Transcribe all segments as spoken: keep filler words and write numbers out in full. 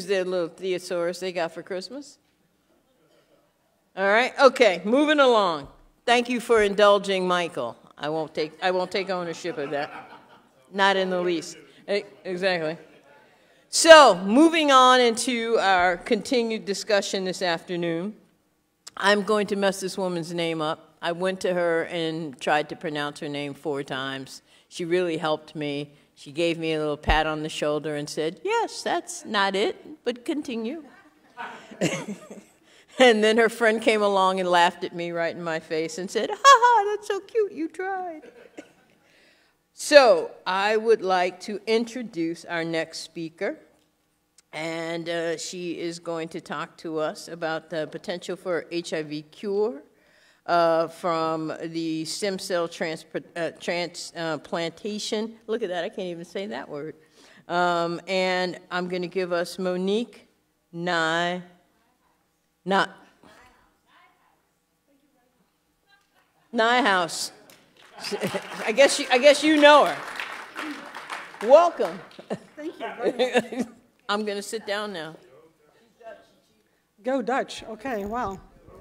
Their little thesaurus they got for Christmas. All right, okay, moving along. Thank you for indulging Michael. I won't take, I won't take ownership of that. Not in the least. Exactly. So, moving on into our continued discussion this afternoon, I'm going to mess this woman's name up. I went to her and tried to pronounce her name four times. She really helped me. She gave me a little pat on the shoulder and said, yes, that's not it, but continue. And then her friend came along and laughed at me right in my face and said, ha ha, that's so cute, you tried. So I would like to introduce our next speaker. And uh, she is going to talk to us about the potential for H I V cure uh, from the stem cell transplantation. Uh, trans, uh, Look at that, I can't even say that word. Um, and I'm going to give us Monique Nye, not Nijhuis. I guess you, I guess you know her. Welcome. Thank you very much. I'm going to sit down now. Go Dutch. Okay, wow.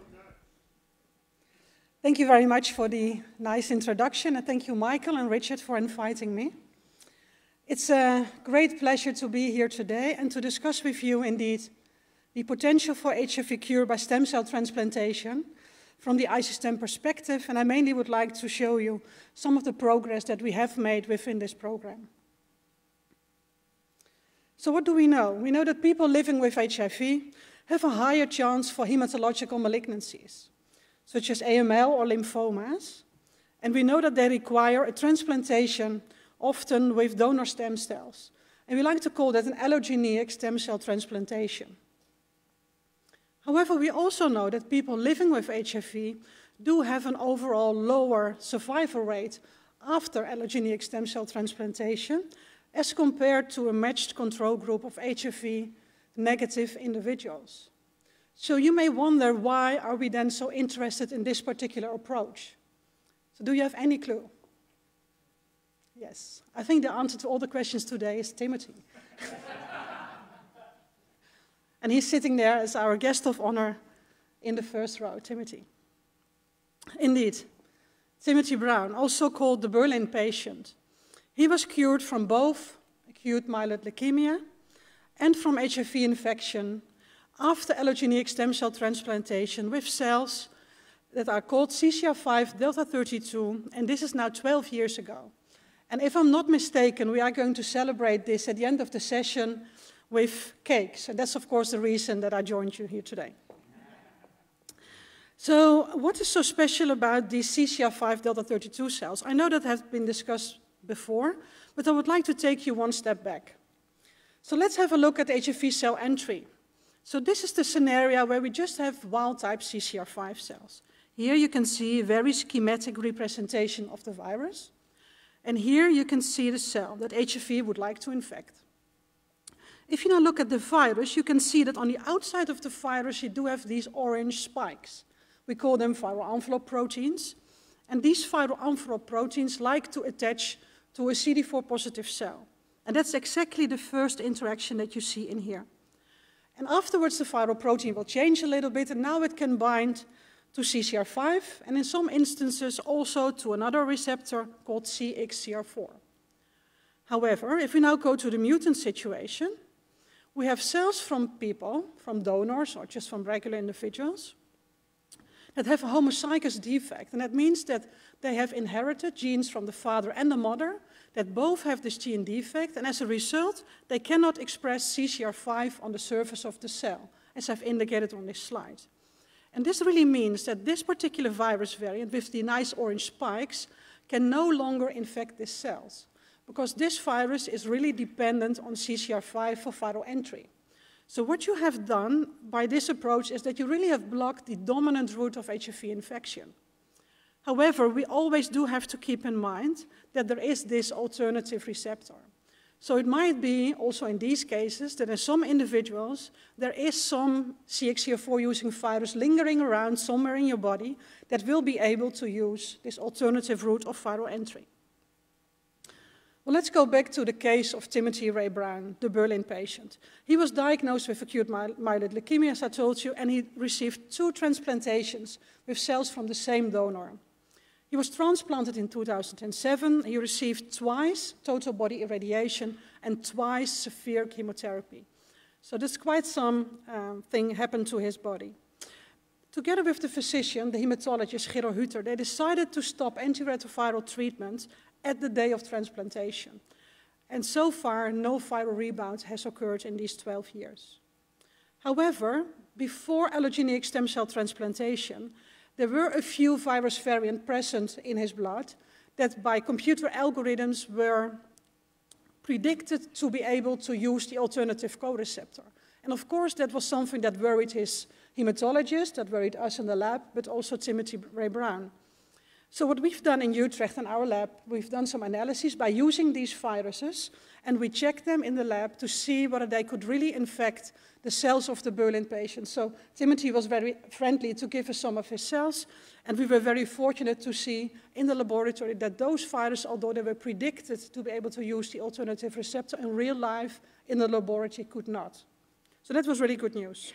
Thank you very much for the nice introduction, and thank you, Michael and Richard, for inviting me. It's a great pleasure to be here today and to discuss with you, indeed, the potential for H I V cure by stem cell transplantation from the ICESTEM perspective, and I mainly would like to show you some of the progress that we have made within this program. So what do we know? We know that people living with H I V have a higher chance for hematological malignancies, such as A M L or lymphomas, and we know that they require a transplantation, often with donor stem cells, and we like to call that an allogeneic stem cell transplantation. However, we also know that people living with H I V do have an overall lower survival rate after allogeneic stem cell transplantation, as compared to a matched control group of H I V-negative individuals. So you may wonder, why are we then so interested in this particular approach? So do you have any clue? Yes, I think the answer to all the questions today is Timothy. And he's sitting there as our guest of honor in the first row, Timothy. Indeed, Timothy Brown, also called the Berlin patient. He was cured from both acute myeloid leukemia and from H I V infection after allogeneic stem cell transplantation with cells that are called C C R five delta thirty-two, and this is now twelve years ago. And if I'm not mistaken, we are going to celebrate this at the end of the session with cakes, and that's of course the reason that I joined you here today. So what is so special about these C C R five delta thirty-two cells? I know that has been discussed before, but I would like to take you one step back. So let's have a look at H I V cell entry. So this is the scenario where we just have wild-type C C R five cells. Here you can see a very schematic representation of the virus, and here you can see the cell that H I V would like to infect. If you now look at the virus, you can see that on the outside of the virus you do have these orange spikes. We call them viral envelope proteins, and these viral envelope proteins like to attach to a C D four positive cell. And that's exactly the first interaction that you see in here. And afterwards the viral protein will change a little bit, and now it can bind to C C R five, and in some instances also to another receptor called C X C R four. However, if we now go to the mutant situation, we have cells from people, from donors, or just from regular individuals, that have a homozygous defect, and that means that they have inherited genes from the father and the mother that both have this gene defect, and as a result, they cannot express C C R five on the surface of the cell, as I've indicated on this slide. And this really means that this particular virus variant with the nice orange spikes can no longer infect these cells, because this virus is really dependent on C C R five for viral entry. So what you have done by this approach is that you really have blocked the dominant route of H I V infection. However, we always do have to keep in mind that there is this alternative receptor. So it might be, also in these cases, that in some individuals, there is some C X C R four using virus lingering around somewhere in your body that will be able to use this alternative route of viral entry. Well, let's go back to the case of Timothy Ray Brown, the Berlin patient. He was diagnosed with acute myeloid leukemia, as I told you, and he received two transplantations with cells from the same donor. He was transplanted in two thousand seven. He received twice total body irradiation and twice severe chemotherapy. So there's quite some um, thing happened to his body. Together with the physician, the hematologist Gero Hutter, they decided to stop antiretroviral treatment at the day of transplantation. And so far, no viral rebound has occurred in these twelve years. However, before allogeneic stem cell transplantation, there were a few virus variants present in his blood that by computer algorithms were predicted to be able to use the alternative co-receptor. And of course, that was something that worried his hematologist, that worried us in the lab, but also Timothy Ray Brown. So what we've done in Utrecht in our lab, we've done some analysis by using these viruses, and we checked them in the lab to see whether they could really infect the cells of the Berlin patient. So Timothy was very friendly to give us some of his cells, and we were very fortunate to see in the laboratory that those viruses, although they were predicted to be able to use the alternative receptor in real life, in the laboratory could not. So that was really good news.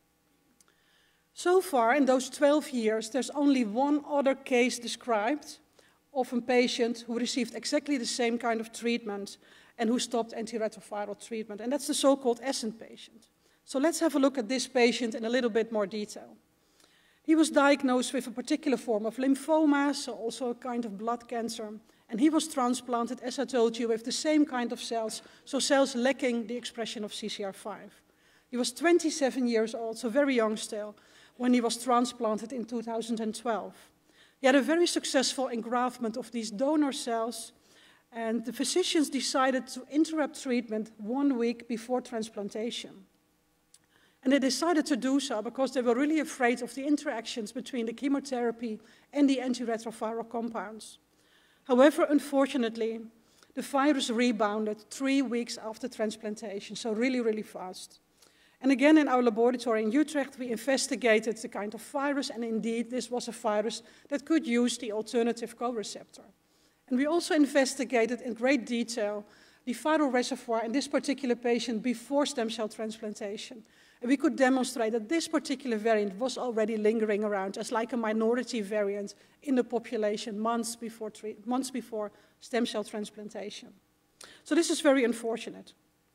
So far, in those twelve years, there's only one other case described of a patient who received exactly the same kind of treatment and who stopped antiretroviral treatment, and that's the so-called Essen patient. So let's have a look at this patient in a little bit more detail. He was diagnosed with a particular form of lymphoma, so also a kind of blood cancer, and he was transplanted, as I told you, with the same kind of cells, so cells lacking the expression of C C R five. He was twenty-seven years old, so very young still, when he was transplanted in two thousand twelve. He had a very successful engraftment of these donor cells, and the physicians decided to interrupt treatment one week before transplantation. And they decided to do so because they were really afraid of the interactions between the chemotherapy and the antiretroviral compounds. However, unfortunately, the virus rebounded three weeks after transplantation, so really, really fast. And again, in our laboratory in Utrecht, we investigated the kind of virus, and indeed, this was a virus that could use the alternative co-receptor. And we also investigated in great detail the viral reservoir in this particular patient before stem cell transplantation. And we could demonstrate that this particular variant was already lingering around as like a minority variant in the population months before, months before stem cell transplantation. So this is very unfortunate.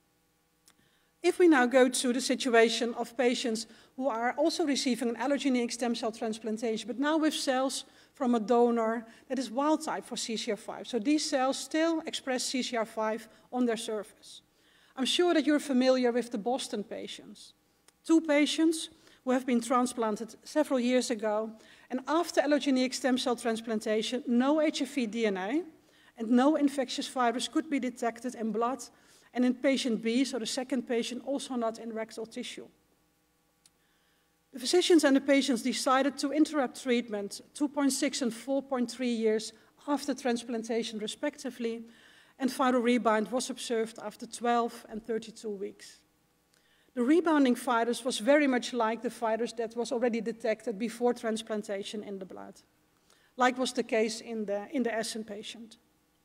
If we now go to the situation of patients who are also receiving an allogeneic stem cell transplantation, but now with cells from a donor that is wild type for C C R five. So these cells still express C C R five on their surface. I'm sure that you're familiar with the Boston patients. Two patients who have been transplanted several years ago, and after allogeneic stem cell transplantation, no H F V D N A and no infectious virus could be detected in blood, and in patient B, so the second patient, also not in rectal tissue. The physicians and the patients decided to interrupt treatment two point six and four point three years after transplantation, respectively, and viral rebound was observed after twelve and thirty-two weeks. The rebounding virus was very much like the virus that was already detected before transplantation in the blood, like was the case in the, in the Essen patient.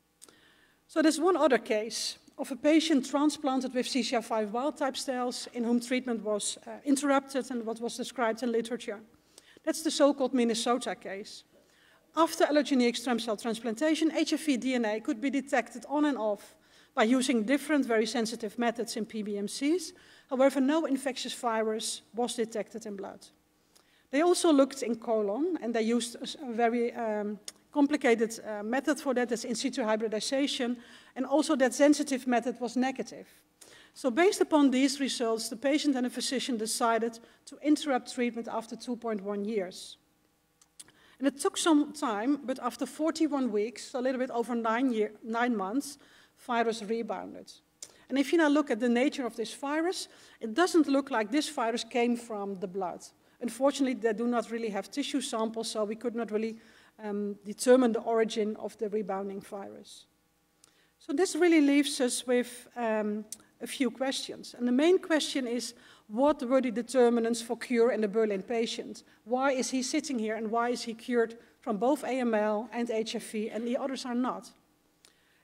So there's one other case of a patient transplanted with C C R five wild-type cells in whom treatment was uh, interrupted and what was described in literature. That's the so-called Minnesota case. After allogeneic stem cell transplantation, H F V D N A could be detected on and off by using different very sensitive methods in P B M Cs. However, no infectious virus was detected in blood. They also looked in colon, and they used a very um, complicated uh, method for that, that's in situ hybridization, and also that sensitive method was negative. So based upon these results, the patient and the physician decided to interrupt treatment after two point one years. And it took some time, but after forty-one weeks, a little bit over nine, year, nine months, virus rebounded. And if you now look at the nature of this virus, it doesn't look like this virus came from the blood. Unfortunately, they do not really have tissue samples, so we could not really um, determine the origin of the rebounding virus. So this really leaves us with um, a few questions. And the main question is, what were the determinants for cure in the Berlin patient? Why is he sitting here, and why is he cured from both A M L and H F V, and the others are not?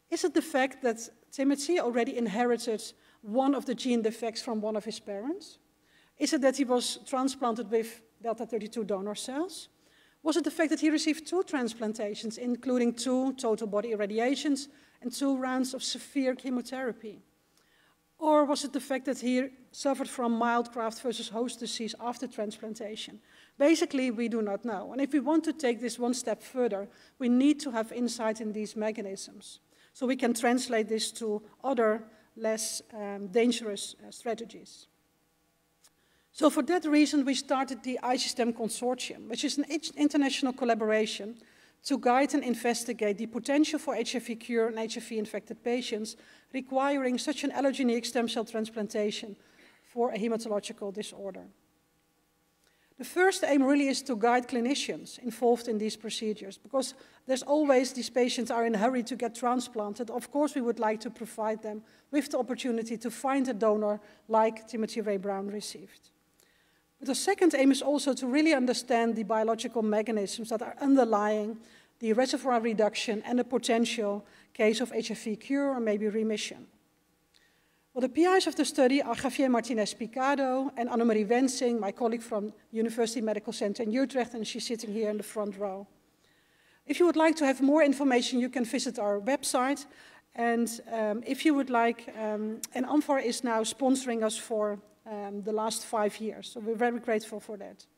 Is it the fact that Timothy already inherited one of the gene defects from one of his parents? Is it that he was transplanted with delta thirty-two donor cells? Was it the fact that he received two transplantations, including two total body irradiations and two rounds of severe chemotherapy? Or was it the fact that he suffered from mild graft versus host disease after transplantation? Basically, we do not know. And if we want to take this one step further, we need to have insight in these mechanisms, so we can translate this to other, less um, dangerous uh, strategies. So for that reason, we started the I C STEM Consortium, which is an international collaboration to guide and investigate the potential for H I V cure in H I V-infected patients requiring such an allogeneic stem cell transplantation for a hematological disorder. The first aim really is to guide clinicians involved in these procedures, because there's always these patients are in a hurry to get transplanted. Of course, we would like to provide them with the opportunity to find a donor like Timothy Ray Brown received. But the second aim is also to really understand the biological mechanisms that are underlying the reservoir reduction and the potential case of H I V cure or maybe remission. Well, the P Is of the study are Javier Martinez-Picado and Annemarie Wensing, my colleague from University Medical Center in Utrecht, and she's sitting here in the front row. If you would like to have more information, you can visit our website. And um, if you would like, um, and Amphar is now sponsoring us for um, the last five years, so we're very grateful for that.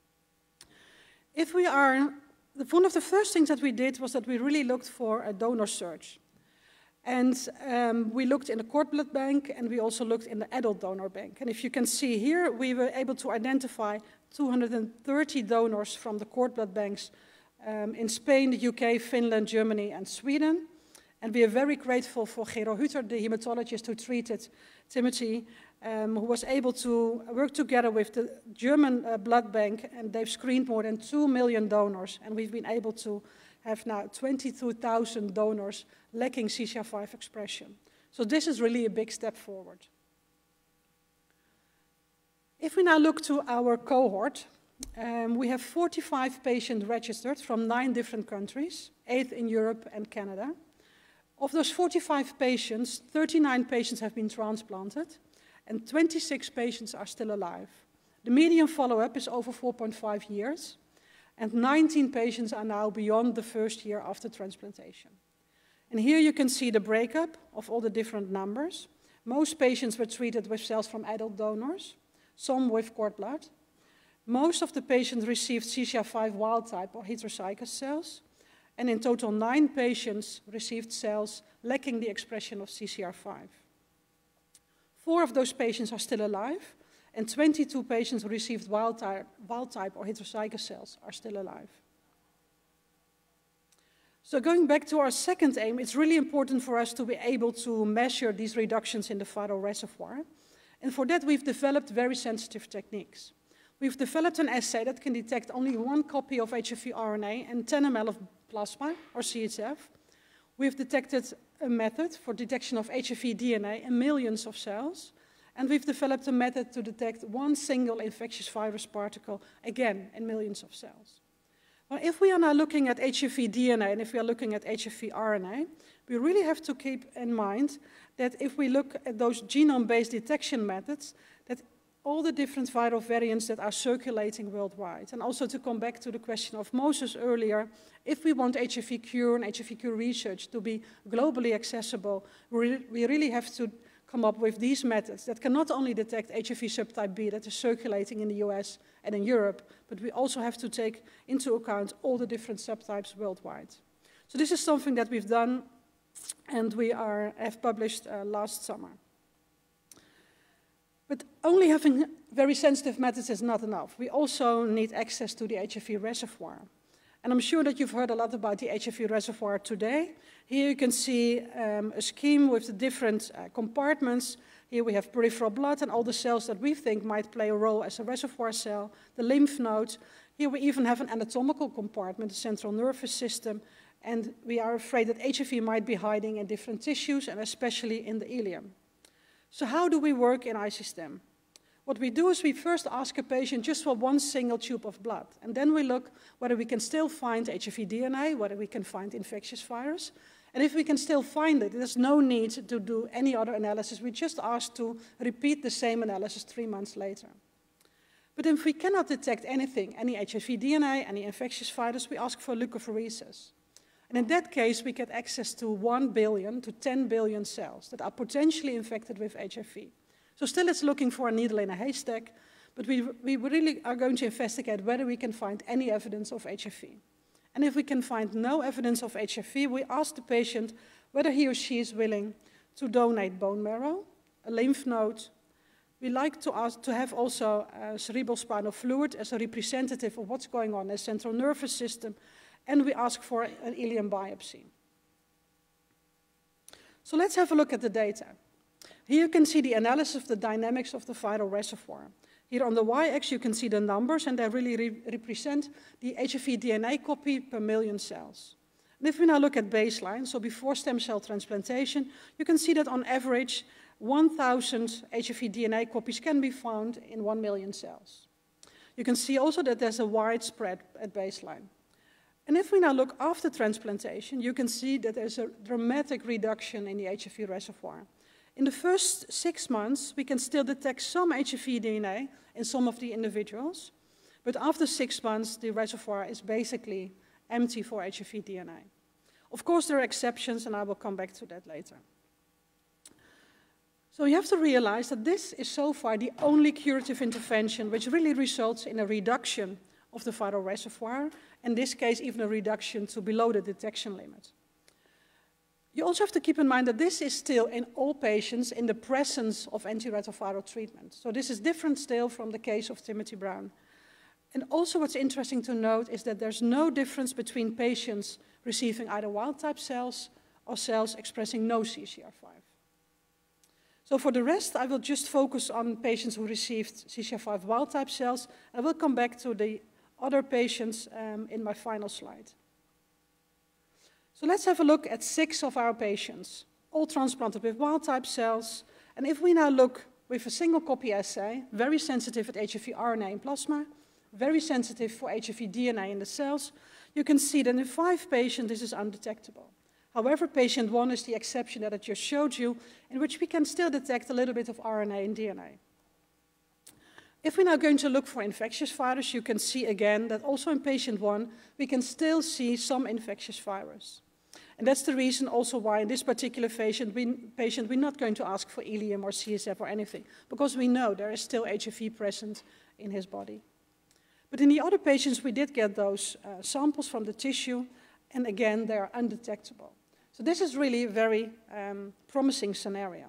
If we are, one of the first things that we did was that we really looked for a donor search. And um, we looked in the cord blood bank, and we also looked in the adult donor bank. And if you can see here, we were able to identify two hundred thirty donors from the cord blood banks um, in Spain, the U K, Finland, Germany, and Sweden. And we are very grateful for Gero Hutter, the hematologist who treated Timothy, um, who was able to work together with the German uh, blood bank, and they've screened more than two million donors, and we've been able to have now twenty-two thousand donors lacking C C R five expression. So this is really a big step forward. If we now look to our cohort, um, we have forty-five patients registered from nine different countries, eight in Europe and Canada. Of those forty-five patients, thirty-nine patients have been transplanted, and twenty-six patients are still alive. The median follow-up is over four point five years. And nineteen patients are now beyond the first year after transplantation. And here you can see the breakup of all the different numbers. Most patients were treated with cells from adult donors, some with cord blood. Most of the patients received C C R five wild type or heterozygous cells. And in total, nine patients received cells lacking the expression of C C R five. Four of those patients are still alive, and twenty-two patients who received wild type, wild type or heterozygous cells are still alive. So going back to our second aim, it's really important for us to be able to measure these reductions in the viral reservoir. And for that, we've developed very sensitive techniques. We've developed an assay that can detect only one copy of H I V R N A and ten milliliters of plasma, or C H F. We've detected a method for detection of H I V D N A in millions of cells. And we've developed a method to detect one single infectious virus particle, again, in millions of cells. Well, if we are now looking at H I V D N A and if we are looking at H I V R N A, we really have to keep in mind that if we look at those genome-based detection methods, that all the different viral variants that are circulating worldwide. And also to come back to the question of Moses earlier, if we want H I V cure and H I V cure research to be globally accessible, we really have to come up with these methods that can not only detect H I V subtype B that is circulating in the U S and in Europe, but we also have to take into account all the different subtypes worldwide. So this is something that we've done and we are, have published uh, last summer. But only having very sensitive methods is not enough. We also need access to the H I V reservoir. And I'm sure that you've heard a lot about the H I V reservoir today. Here you can see um, a scheme with the different uh, compartments. Here we have peripheral blood and all the cells that we think might play a role as a reservoir cell, the lymph nodes. Here we even have an anatomical compartment, the central nervous system, and we are afraid that H I V might be hiding in different tissues and especially in the ileum. So how do we work in I C STEM? What we do is we first ask a patient just for one single tube of blood, and then we look whether we can still find H I V D N A, whether we can find infectious virus, And if we can still find it, there's no need to do any other analysis. We just ask to repeat the same analysis three months later. But if we cannot detect anything, any H I V D N A, any infectious virus, we ask for leukapheresis. And in that case, we get access to one billion to ten billion cells that are potentially infected with H I V. So still it's looking for a needle in a haystack, but we, we really are going to investigate whether we can find any evidence of H I V. And if we can find no evidence of H I V, we ask the patient whether he or she is willing to donate bone marrow, a lymph node. We like to, ask, to have also uh, cerebral spinal fluid as a representative of what's going on in the central nervous system, and we ask for an ileum biopsy. So let's have a look at the data. Here you can see the analysis of the dynamics of the viral reservoir. Here on the y-axis you can see the numbers, and they really re represent the H I V D N A copy per million cells. And if we now look at baseline, so before stem cell transplantation, you can see that on average one thousand H I V D N A copies can be found in one million cells. You can see also that there's a wide spread at baseline. And if we now look after transplantation, you can see that there's a dramatic reduction in the H I V reservoir. In the first six months, we can still detect some H I V D N A in some of the individuals, but after six months, the reservoir is basically empty for H I V D N A. Of course, there are exceptions, and I will come back to that later. So you have to realize that this is so far the only curative intervention which really results in a reduction of the viral reservoir, in this case even a reduction to below the detection limit. You also have to keep in mind that this is still in all patients in the presence of antiretroviral treatment. So this is different still from the case of Timothy Brown. And also what's interesting to note is that there's no difference between patients receiving either wild-type cells or cells expressing no C C R five. So for the rest, I will just focus on patients who received C C R five wild-type cells. I will come back to the other patients um, in my final slide. So let's have a look at six of our patients, all transplanted with wild-type cells. And if we now look with a single copy assay, very sensitive at H I V R N A in plasma, very sensitive for H I V D N A in the cells, you can see that in five patients this is undetectable. However, patient one is the exception that I just showed you, in which we can still detect a little bit of R N A and D N A. If we're now going to look for infectious virus, you can see again that also in patient one, we can still see some infectious virus. And that's the reason also why in this particular patient, we, patient we're not going to ask for ileum or C S F or anything, because we know there is still H I V present in his body. But in the other patients, we did get those uh, samples from the tissue, and again, they are undetectable. So this is really a very um, promising scenario.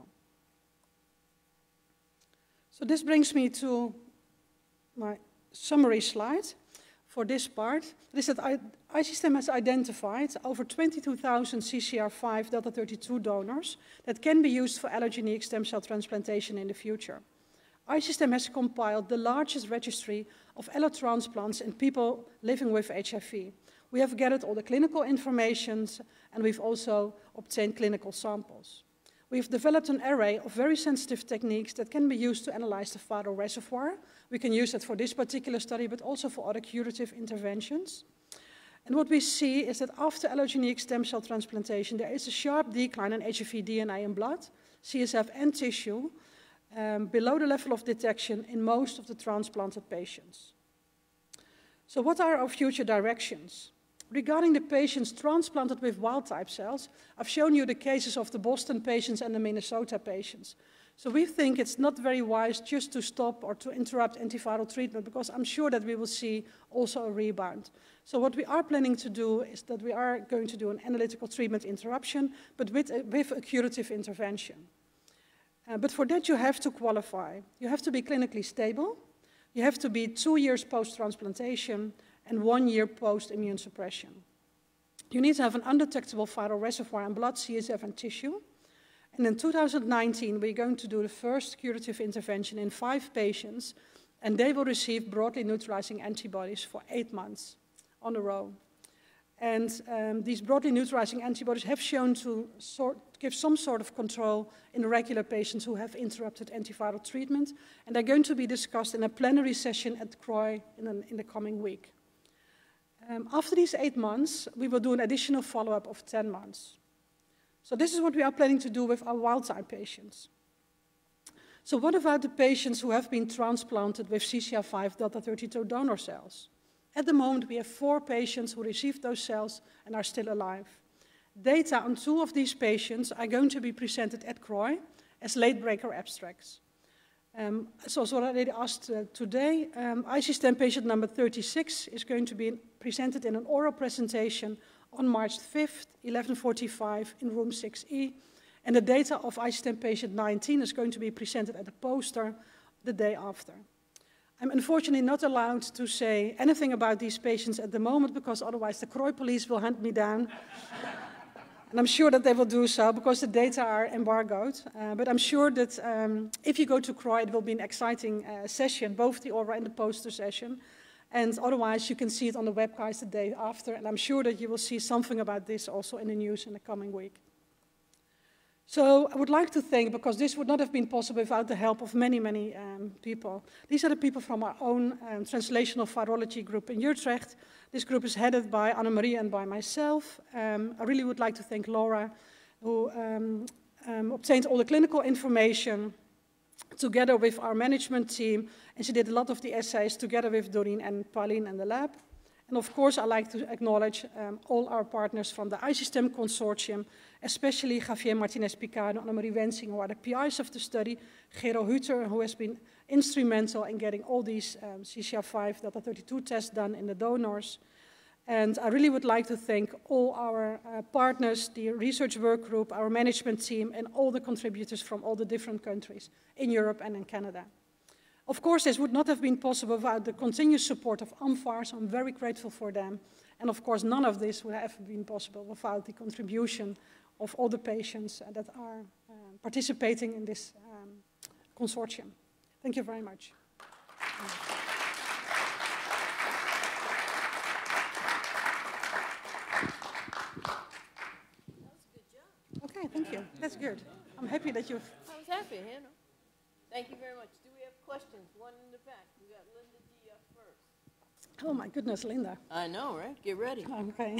So this brings me to my summary slide for this part. It is that I C STEM has identified over twenty-two thousand C C R five delta thirty-two donors that can be used for allogeneic stem cell transplantation in the future. I C STEM has compiled the largest registry of allotransplants in people living with H I V. We have gathered all the clinical information, and we've also obtained clinical samples. We've developed an array of very sensitive techniques that can be used to analyze the viral reservoir. We can use it for this particular study, but also for other curative interventions. And what we see is that after allogeneic stem cell transplantation, there is a sharp decline in H I V D N A in blood, C S F and tissue, um, below the level of detection in most of the transplanted patients. So what are our future directions? Regarding the patients transplanted with wild-type cells, I've shown you the cases of the Boston patients and the Minnesota patients. So we think it's not very wise just to stop or to interrupt antiviral treatment, because I'm sure that we will see also a rebound. So what we are planning to do is that we are going to do an analytical treatment interruption, but with a, with a curative intervention. Uh, but for that you have to qualify. You have to be clinically stable. You have to be two years post-transplantation and one year post-immune suppression. You need to have an undetectable viral reservoir in blood, C S F, and tissue. And in two thousand nineteen, we're going to do the first curative intervention in five patients, and they will receive broadly neutralizing antibodies for eight months on a row. And um, these broadly neutralizing antibodies have shown to sort, give some sort of control in regular patients who have interrupted antiviral treatment, and they're going to be discussed in a plenary session at C R O I in, an, in the coming week. Um, after these eight months, we will do an additional follow-up of ten months. So this is what we are planning to do with our wild-type patients. So what about the patients who have been transplanted with C C R five delta thirty-two donor cells? At the moment, we have four patients who received those cells and are still alive. Data on two of these patients are going to be presented at C R O I as late-breaker abstracts. Um, as also already asked uh, today, um, I C STEM patient number thirty-six is going to be presented in an oral presentation on March fifth, eleven forty-five in room six E. And the data of I C STEM patient nineteen is going to be presented at a poster the day after. I'm unfortunately not allowed to say anything about these patients at the moment because otherwise the C R O I police will hunt me down. And I'm sure that they will do so because the data are embargoed. Uh, but I'm sure that um, if you go to C R O I, it will be an exciting uh, session, both the oral and the poster session. And otherwise, you can see it on the webcast the day after. And I'm sure that you will see something about this also in the news in the coming week. So I would like to thank, because this would not have been possible without the help of many, many um, people. These are the people from our own um, translational virology group in Utrecht. This group is headed by Annemarie and by myself. Um, I really would like to thank Laura, who um, um, obtained all the clinical information together with our management team, and she did a lot of the essays together with Doreen and Pauline and the lab. And of course, I'd like to acknowledge um, all our partners from the I C STEM consortium, especially Javier Martinez-Picado and Annemarie Wensing, who are the P Is of the study, Gero Hutter, who has been instrumental in getting all these um, C C R five delta thirty-two tests done in the donors. And I really would like to thank all our uh, partners, the research work group, our management team, and all the contributors from all the different countries in Europe and in Canada. Of course, this would not have been possible without the continuous support of AMFAR, so I'm very grateful for them. And of course, none of this would have been possible without the contribution of all the patients that are uh, participating in this um, consortium. Thank you very much. Okay, thank you. That's good. I'm happy that you've... I was happy, Hannah. Thank you very much. Do we have questions? One in the back. We got Linda D up first. Oh my goodness, Linda. I know, right? Get ready. Okay.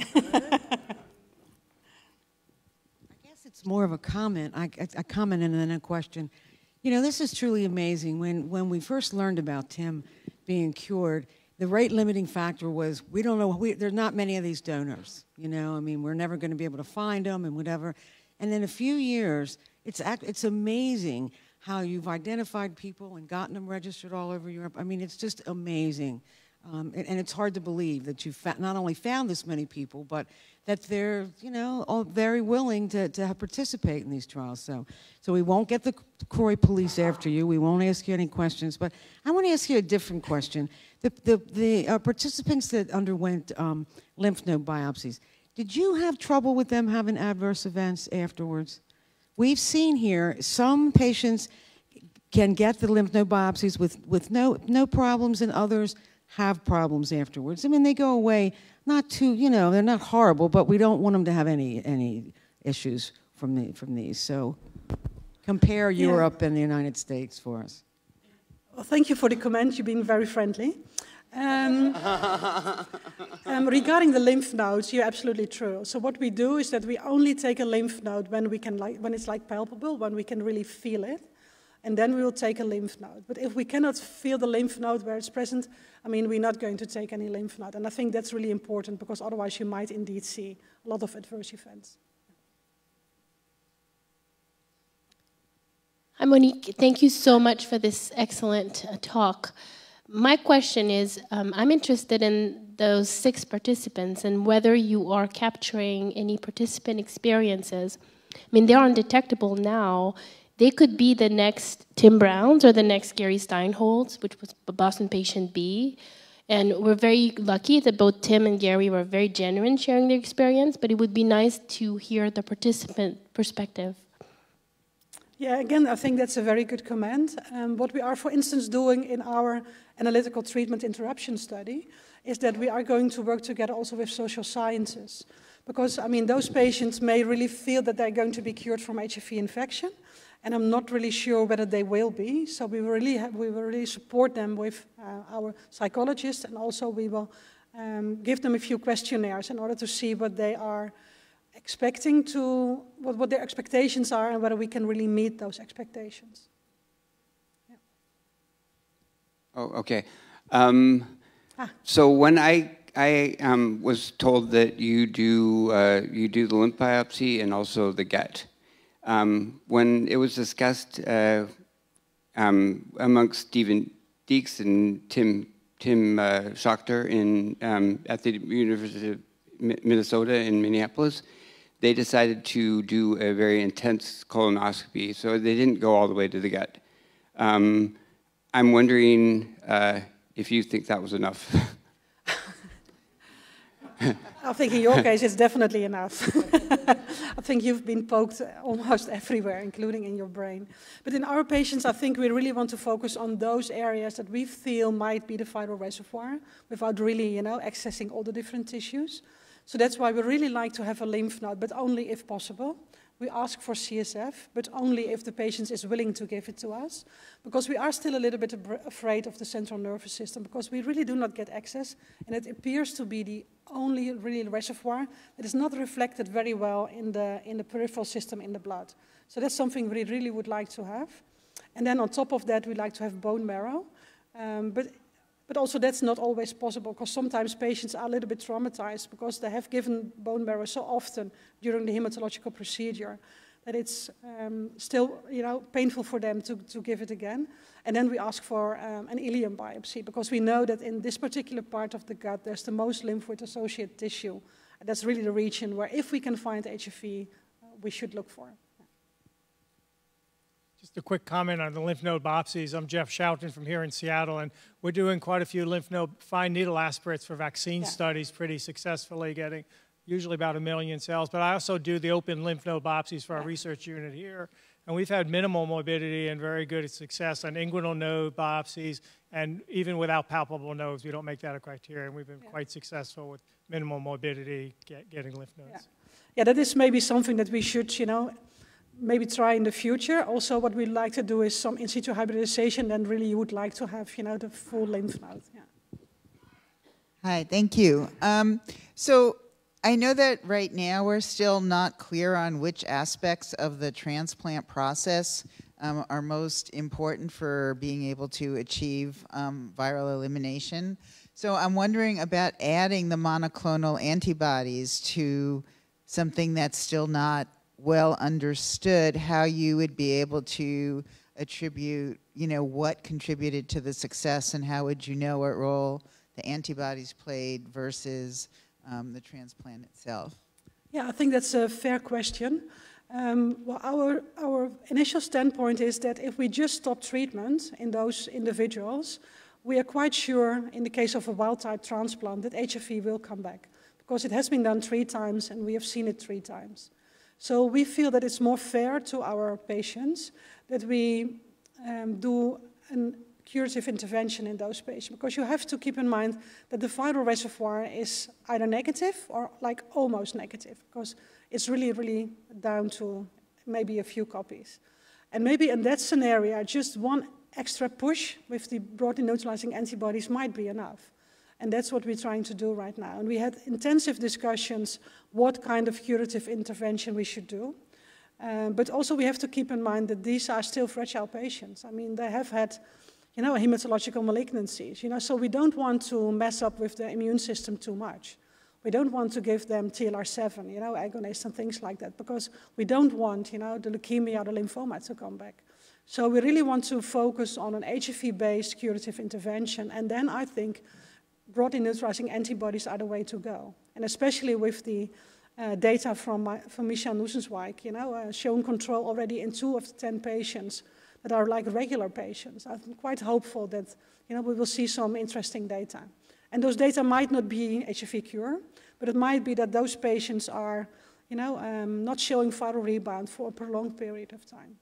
It's more of a comment, I, a comment and then a question. You know, this is truly amazing. When, when we first learned about Tim being cured, the rate limiting factor was we don't know, we, there's not many of these donors. You know, I mean, we're never going to be able to find them and whatever. And in a few years, it's, it's amazing how you've identified people and gotten them registered all over Europe. I mean, it's just amazing. Um, and, and it's hard to believe that you've not only found this many people, but that they're, you know, all very willing to, to participate in these trials. So, so we won't get the C R O I police after you. We won't ask you any questions. But I want to ask you a different question. The, the, the uh, participants that underwent um, lymph node biopsies, did you have trouble with them having adverse events afterwards? We've seen here some patients can get the lymph node biopsies with, with no, no problems, and others have problems afterwards. I mean, they go away not too, you know, they're not horrible, but we don't want them to have any, any issues from, the, from these. So compare Yeah. Europe and the United States for us. Well, thank you for the comment. You've been very friendly. Um, um, regarding the lymph nodes, you're absolutely true. So what we do is that we only take a lymph node when we can, like, when it's like palpable, when we can really feel it, and then we will take a lymph node. But if we cannot feel the lymph node where it's present, I mean, we're not going to take any lymph node. And I think that's really important because otherwise you might indeed see a lot of adverse events. Hi, Monique. Thank you so much for this excellent uh, talk. My question is, um, I'm interested in those six participants and whether you are capturing any participant experiences. I mean, they are undetectable now. They could be the next Tim Browns or the next Gary Steinholtz, which was Boston patient B. And we're very lucky that both Tim and Gary were very genuine sharing their experience, but it would be nice to hear the participant perspective. Yeah, again, I think that's a very good comment. Um, what we are, for instance, doing in our analytical treatment interruption study is that we are going to work together also with social sciences. Because, I mean, those patients may really feel that they're going to be cured from H I V infection, and I'm not really sure whether they will be. So we will really, have, we will really support them with uh, our psychologists, and also we will um, give them a few questionnaires in order to see what they are expecting to, what, what their expectations are and whether we can really meet those expectations. Yeah. Oh, okay. Um, ah. So when I, I um, was told that you do, uh, you do the lymph biopsy and also the gut, um, when it was discussed uh, um, amongst Stephen Deeks and Tim Tim uh, Schachter in um, at the University of Minnesota in Minneapolis, they decided to do a very intense colonoscopy, so they didn't go all the way to the gut. Um, I'm wondering uh, if you think that was enough. I think in your case it's definitely enough. I think you've been poked almost everywhere, including in your brain. But in our patients, I think we really want to focus on those areas that we feel might be the viral reservoir without really, you know, accessing all the different tissues. So that's why we really like to have a lymph node, but only if possible. We ask for C S F, but only if the patient is willing to give it to us, because we are still a little bit afraid of the central nervous system, because we really do not get access, and it appears to be the only really reservoir that is not reflected very well in the, in the peripheral system in the blood. So that's something we really would like to have. And then on top of that, we like to have bone marrow. Um, but, but also that's not always possible, because sometimes patients are a little bit traumatized because they have given bone marrow so often during the hematological procedure that it's um, still, you know, painful for them to, to give it again. And then we ask for um, an ileum biopsy, because we know that in this particular part of the gut, there's the most lymphoid-associated tissue. And that's really the region where if we can find H F V, uh, we should look for it. Just a quick comment on the lymph node biopsies. I'm Jeff Shoughton from here in Seattle, and we're doing quite a few lymph node fine needle aspirates for vaccine yeah. studies pretty successfully, getting usually about a million cells. But I also do the open lymph node biopsies for our yeah. research unit here. And we've had minimal morbidity and very good success on inguinal node biopsies. And even without palpable nodes, we don't make that a criteria. And we've been yeah. quite successful with minimal morbidity get, getting lymph nodes. Yeah. yeah, that is maybe something that we should, you know, maybe try in the future. Also, what we'd like to do is some in situ hybridization, and really you would like to have, you know, the full lymph node. Yeah. Hi, thank you. Um, so I know that right now we're still not clear on which aspects of the transplant process um, are most important for being able to achieve um, viral elimination. So I'm wondering about adding the monoclonal antibodies to something that's still not well understood, how you would be able to attribute, you know, what contributed to the success, and how would you know what role the antibodies played versus Um, the transplant itself? Yeah, I think that's a fair question. Um, well, our, our initial standpoint is that if we just stop treatment in those individuals, we are quite sure in the case of a wild-type transplant that H F V will come back, because it has been done three times and we have seen it three times. So we feel that it's more fair to our patients that we um, do an curative intervention in those patients, because you have to keep in mind that the viral reservoir is either negative or like almost negative, because it's really, really down to maybe a few copies. And maybe in that scenario, just one extra push with the broadly neutralizing antibodies might be enough. And that's what we're trying to do right now. And we had intensive discussions what kind of curative intervention we should do. Uh, but also we have to keep in mind that these are still fragile patients. I mean, they have had, you know, hematological malignancies, you know, so we don't want to mess up with the immune system too much. We don't want to give them T L R seven, you know, agonists and things like that, because we don't want, you know, the leukemia or the lymphoma to come back. So we really want to focus on an H F V-based curative intervention, and then I think broadly neutralizing antibodies are the way to go. And especially with the uh, data from, my, from Michel Nussenswijk, you know, uh, shown control already in two of the ten patients that are like regular patients. I'm quite hopeful that, you know, we will see some interesting data. And those data might not be H F V cure, but it might be that those patients are, you know, um, not showing viral rebound for a prolonged period of time.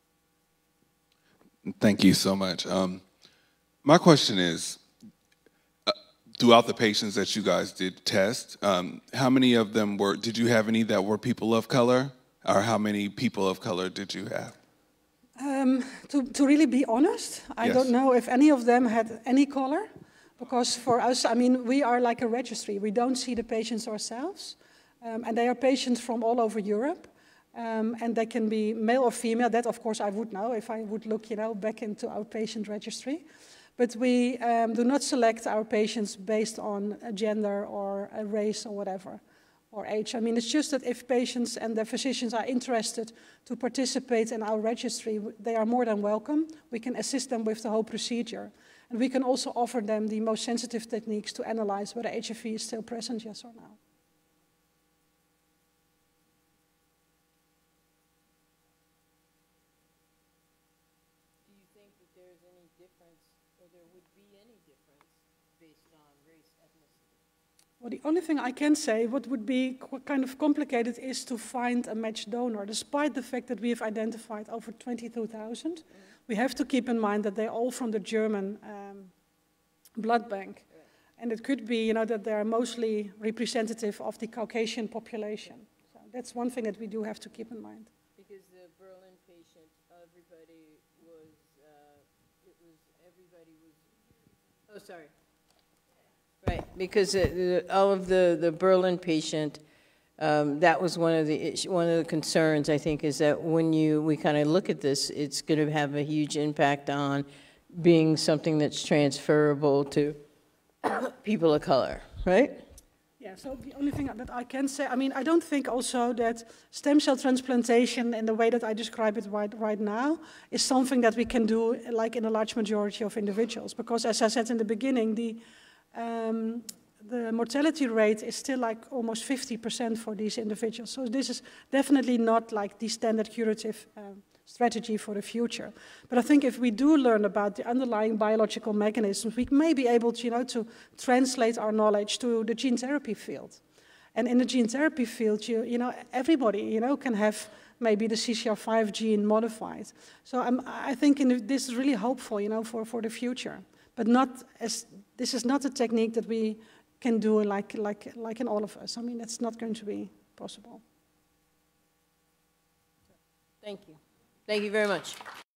Thank you so much. Um, my question is, uh, throughout the patients that you guys did test, um, how many of them were, did you have any that were people of color? Or how many people of color did you have? Um, to, to really be honest, I yes. don't know if any of them had any color, because for us, I mean, we are like a registry. We don't see the patients ourselves. Um, and they are patients from all over Europe. Um, and they can be male or female. That, of course, I would know if I would look, you know, back into our patient registry. But we um, do not select our patients based on a gender or a race or whatever, or age. I mean, it's just that if patients and their physicians are interested to participate in our registry, they are more than welcome. We can assist them with the whole procedure. And we can also offer them the most sensitive techniques to analyze whether H I V is still present, yes or no. Well, the only thing I can say, what would be kind of complicated, is to find a matched donor. Despite the fact that we have identified over twenty-two thousand, mm. we have to keep in mind that they're all from the German um, blood bank. Yeah. And it could be, you know, that they're mostly representative of the Caucasian population. So that's one thing that we do have to keep in mind. Because the Berlin patient, everybody was, uh, it was, everybody was, oh, sorry. Right, because uh, all of the, the Berlin patient, um, that was one of the one of the concerns, I think, is that when you we kind of look at this, it's going to have a huge impact on being something that's transferable to people of color, right? Yeah, so the only thing that I can say, I mean, I don't think also that stem cell transplantation in the way that I describe it right, right now is something that we can do like in a large majority of individuals, because as I said in the beginning, the Um, the mortality rate is still like almost fifty percent for these individuals. So this is definitely not like the standard curative um, strategy for the future. But I think if we do learn about the underlying biological mechanisms, we may be able to, you know, to translate our knowledge to the gene therapy field. And in the gene therapy field, you, you know, everybody, you know, can have maybe the C C R five gene modified. So I'm, I think in the, this is really hopeful, you know, for, for the future. But not as, this is not a technique that we can do like, like, like in all of us. I mean, that's not going to be possible. Thank you. Thank you very much.